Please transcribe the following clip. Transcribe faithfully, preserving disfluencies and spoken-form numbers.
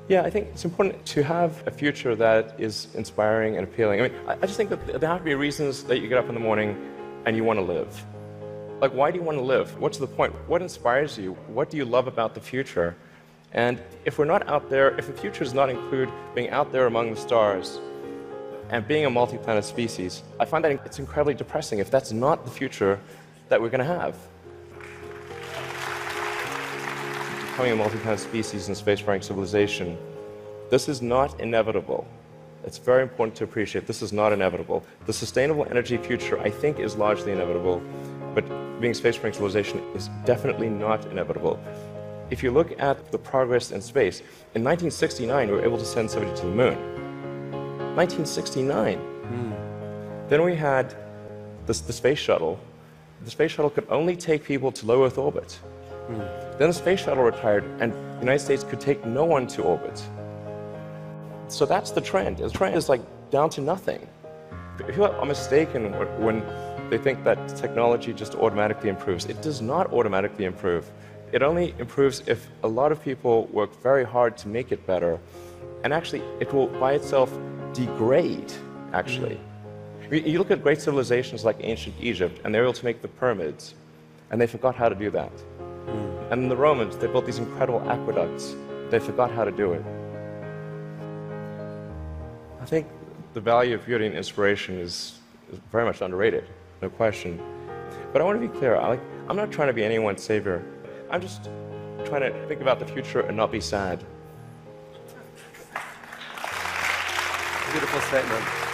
Yeah, I think it's important to have a future that is inspiring and appealing. I mean, I just think that there have to be reasons that you get up in the morning and you want to live. Like, why do you want to live? What's the point? What inspires you? What do you love about the future? And if we're not out there, if the future does not include being out there among the stars and being a multi-planet species, I find that it's incredibly depressing if that's not the future that we're going to have. Becoming a multi-planet species and spacefaring civilization, this is not inevitable. It's very important to appreciate this is not inevitable. The sustainable energy future, I think, is largely inevitable, but being a spacefaring civilization is definitely not inevitable. If you look at the progress in space, in nineteen sixty-nine we were able to send somebody to the moon. nineteen sixty-nine. Mm. Then we had this, the space shuttle. The space shuttle could only take people to low Earth orbit. Mm. Then the space shuttle retired, and the United States could take no one to orbit. So that's the trend. The trend is like down to nothing. People are mistaken when they think that technology just automatically improves. It does not automatically improve. It only improves if a lot of people work very hard to make it better. And actually, it will by itself degrade, actually. Mm. You look at great civilizations like ancient Egypt, and they were able to make the pyramids, and they forgot how to do that. Mm. And the Romans, they built these incredible aqueducts. They forgot how to do it. I think the value of beauty and inspiration is, is very much underrated, no question. But I want to be clear, I like, I'm not trying to be anyone's savior. I'm just trying to think about the future and not be sad. Beautiful statement.